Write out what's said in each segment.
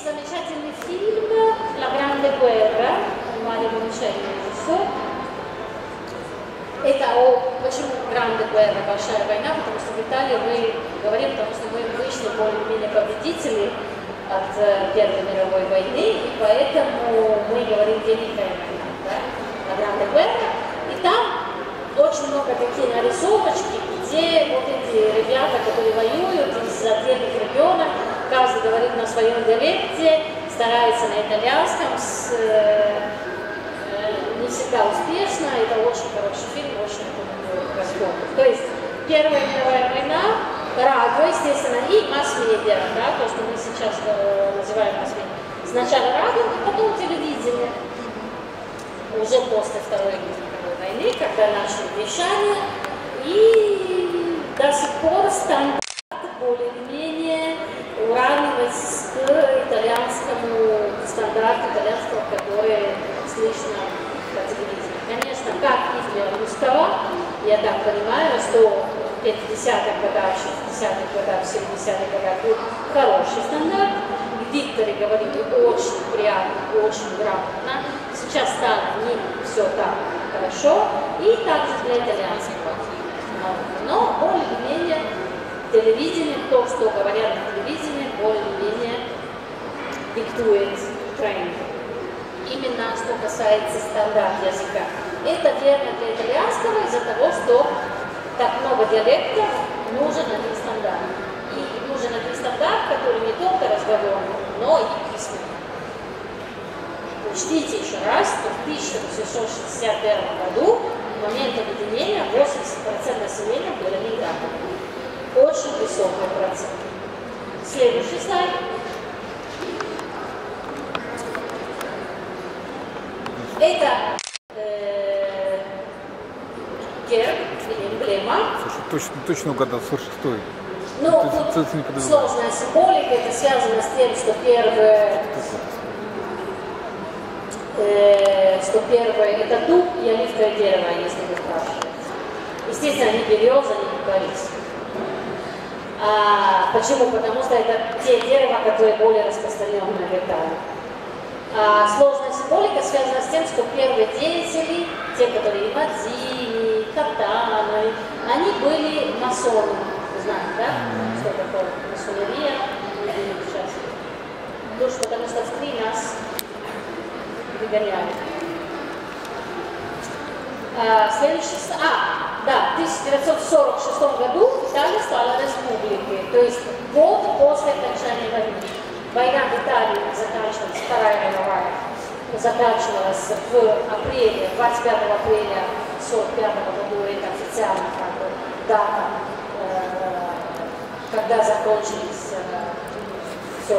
замечательный фильм «La Grande Guerra» Марио Мончелло. Это почему Grande Guerra, большая война, потому что в Италии мы говорим, потому что мы вышли более-менее победители от Первой мировой войны, и поэтому мы говорим «Великая война», да? La Grande Guerra. И там очень много таких нарисовочки, где вот эти ребята, которые воюют из отдельных регионов, каждый говорит на своем диалекте, старается на итальянском, не всегда успешно. Это очень хороший фильм, очень расходный. То есть Первая мировая война, радио, естественно, и масс-медиа, да, то, что мы сейчас называем масс-медиа. Сначала радио, а потом телевидение. Уже после Второй мировой войны, когда начали вещание, и до сих пор стандарт более-менее уравнивать с итальянскому стандарту итальянского, который слышно по телевизору. Конечно, как и для русского, я так понимаю, что в 50-х годах, 60-х годах, 70-х годах был хороший стандарт. Викторе говорили очень приятно, очень грамотно. Сейчас стало не все так хорошо, и также для итальянского. Но более-менее телевидение, то, что говорят на телевидении, более-менее диктует тренд. Именно что касается стандарта языка. Это верно для итальянского из-за того, что так много диалектов, нужен один стандарт. И нужен один стандарт, который не только разговорный, но и письменный. Учтите еще раз, что в 1861 году, в момент объединения, 80% населения были мигрантами. Очень высокий процент. Следующий слайд. Это герб или эмблема. Слушай, точно угадал, 46-й. Ну, тут сложная символика, это связано с тем, что первое это дуб и оливковое дерево, если вы спрашиваете. Естественно, не береза, не кипарис. Почему? Потому что это те дерева, которые более распространенные в Италии. Сложная символика связана с тем, что первые деятели, те, которые Мазини, Катаны, они были масоны. Вы знаете, да? Что такое масонерия? Сейчас. Потому что в 3 нас выгоняли. Следующий. Да, в 1946 году Италия стала республикой, то есть год после окончания войны. Война в Италии заканчивалась, Вторая мировая, заканчивалась в апреле, 25 апреля 1945 года, это официально как бы дата, когда закончились все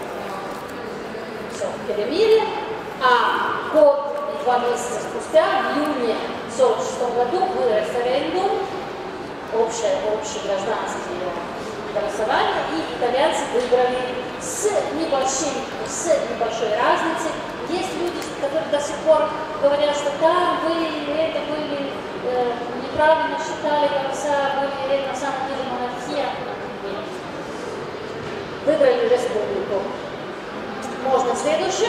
перемирие, а год и 2 месяца спустя, в июне 1946 году, был референдум, общее гражданское голосование, и итальянцы выбрали с небольшой разницей. Есть люди, которые до сих пор говорят, что да, вы это были неправильно считали голоса, были на самом деле монархия. Выбрали республику. Можно следующим.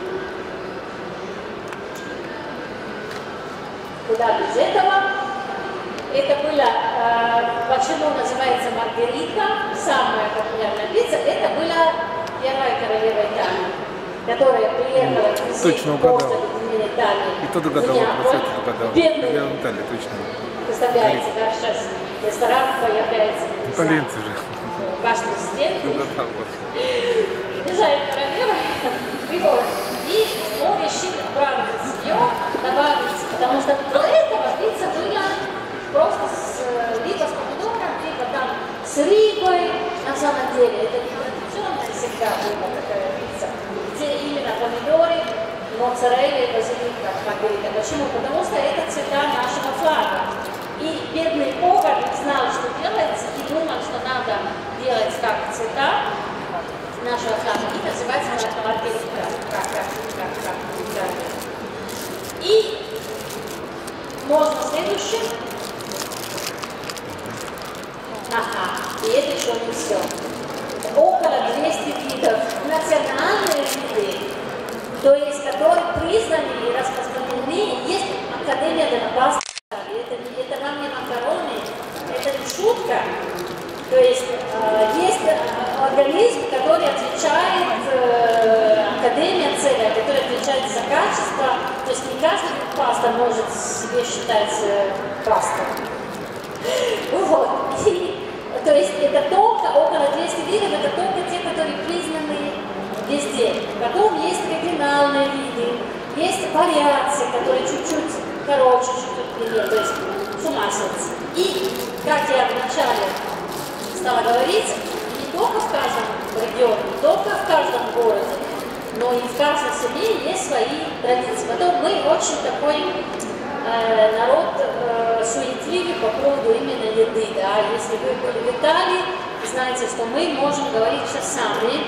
Куда без этого? Это было, почему называется Маргарита, самая популярная пицца, это была первая королева Италии, которая приехала из после объединения Италии. И тот угадал, бедный. Я в Италии, точно. Представляете, да, сейчас ресторан появляется. Итальянцы же. Ваш президент. Бежает королева, приходит. И он решил отправить ее, добавить, потому что до этого пицца была просто либо с помидором, либо там с рыбой. На самом деле это не традиционно всегда была такая пицца, где именно помидоры, моцарелла и базилика, маргарита. Почему? Потому что это цвета нашего флага. И бедный повар не знал, что делать, и думал, что надо делать как цвета нашего флага. И называется маргарита. И можно следующее. И это еще не все. Около 200 видов национальных профессиональные виды, то есть которые признаны и распространены, есть Академия Донбасса. Это вам не макароны, это не шутка. То есть есть организм, который отвечает, Академия целая, который отвечает за качество. То есть не каждый вид паста может себе считать пастой. Вот. То есть это только около 200 видов, это только те, которые признаны везде. Потом есть региональные виды, есть вариации, которые чуть-чуть короче, чуть-чуть длиннее, то есть с ума сойти. И, как я вначале стала говорить, не только в каждом регионе, не только в каждом городе, но и в каждой семье есть свои традиции. Потом мы очень такой народ суетливый по поводу именно еды. Да? Если вы были в Италии, знаете, что мы можем говорить часами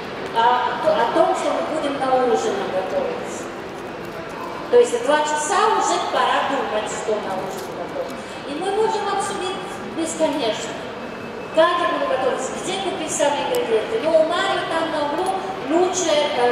о том, что мы будем на ужин готовить. То есть 2 часа уже пора думать, что на ужин готовить. И мы можем обсудить бесконечно. Как я буду готовить, где купить самые ингредиенты. Но у Марио там на углу лучше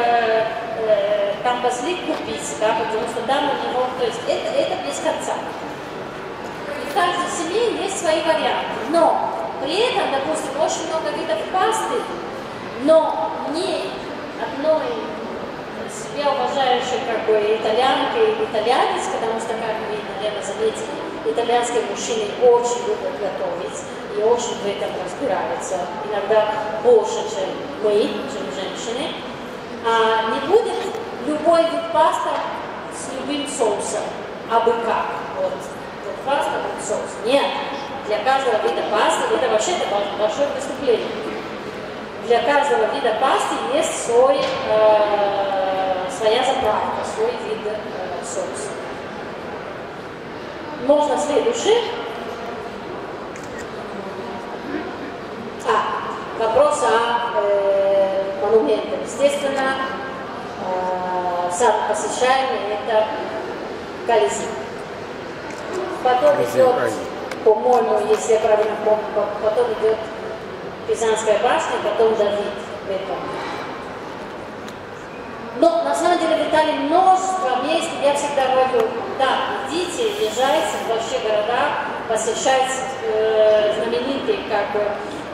там базилик купить, да, потому что там у него, то есть это без конца. И в каждой семье есть свои варианты. Но при этом, допустим, очень много видов пасты, но ни одной себя уважающей как бы итальянкой или итальянец, потому что, как вы, наверное, заметили, итальянские мужчины очень любят готовить и очень в этом разбираются, иногда больше, чем мы, чем женщины. Не будет любой вид паста с любым соусом, абы как. Вот паста, вот соус. Нет, для каждого вида пасты, это вообще-то большое преступление. Для каждого вида пасты есть своя заправка, свой вид соуса. Можно следующий. Вопрос о монументах. Естественно, самый посещаемый это Колизей. Потом идет, по-моему, если я правильно помню, потом идет Пизанская башня, потом Давид в этом. Но на самом деле в Италии множество мест, я всегда говорю, да, идите, езжайте в большие города, посещайте знаменитые как бы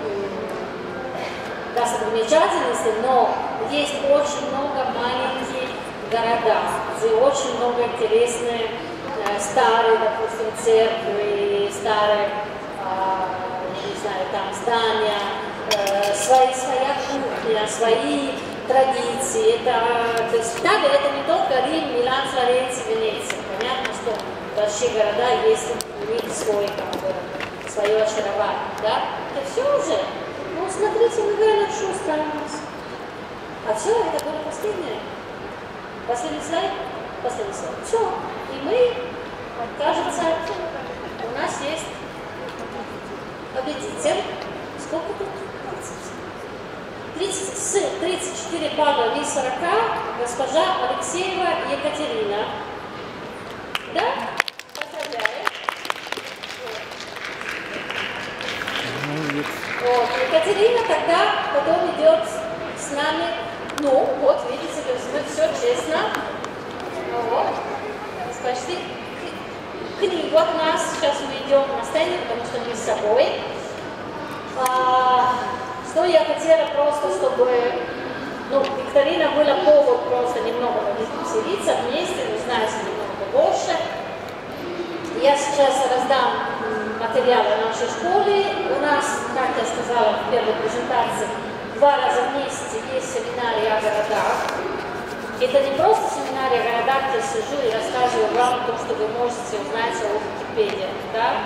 достопримечательности, но есть очень много маленьких городов, где очень много интересных старые, допустим, церкви, старые, я не знаю, там здания, своя кухня, свои традиции. То есть Италия это не только Рим, Милан, Флоренция, Венеция. Понятно, что большие города есть у них свое очарование. Да? Это все уже. Ну, смотрите, мы реально хорошо справились. А все, это было последнее. Последний слайд? Последний слайд. Все. И мы, кажется, у нас есть победитель. Сколько тут? 34 балла из 40 госпожа Алексеева Екатерина. Да? Поздравляю. Вот. Екатерина тогда потом идет с нами. Ну, вот, видите, то есть мы все честно. Вот. Почти книгу от нас. Сейчас мы идем на стене, потому что мы с собой. Что я хотела просто, чтобы викторина была повод просто немного повеселиться вместе, узнать немного больше. Я сейчас раздам материалы нашей школы. У нас, как я сказала в первой презентации, 2 раза в месяц есть семинары о городах. Это не просто семинары о городах, где сижу и рассказываю вам то, что вы можете узнать о Википедии. Да?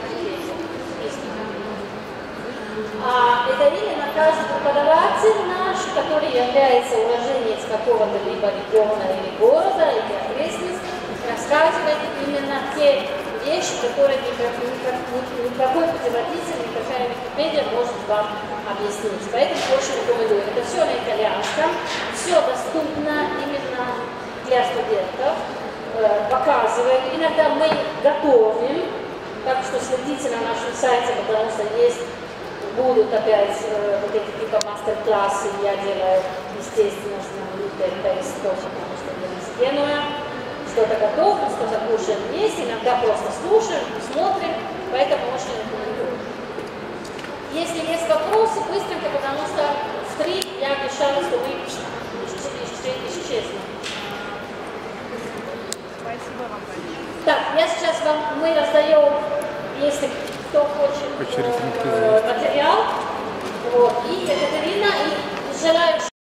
Это именно каждый преподаватель наш, который является уроженец какого-то либо региона или города, или окрестности, рассказывает именно те вещи, которые никакой путеводитель, никакая Википедия может вам объяснить. Поэтому очень рекомендую. Это все на итальянском, все доступно именно для студентов, показываем. Иногда мы готовим, так что следите на нашем сайте, потому что будут опять вот эти типа мастер-классы, я делаю естественно, знаменитое тесто, потому что я из Генуя. Что-то готовим, что-то кушаем вместе, иногда просто слушаем, смотрим, поэтому очень рекомендую. Если есть вопросы, быстренько, потому что в 3 я обещала, что вы встретитесь честно. Спасибо вам большое. Так, я сейчас мы раздаем, если кто хочет, материал. Вот, и Екатерина, и желаю